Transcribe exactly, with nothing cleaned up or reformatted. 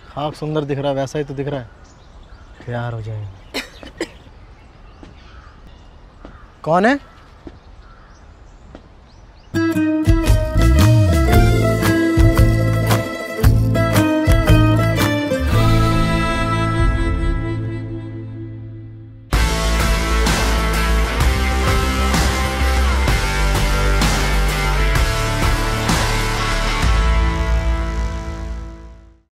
खाक सुंदर दिख रहा है वैसा ही तो दिख रहा है। तैयार हो जाएंगे। कौन है?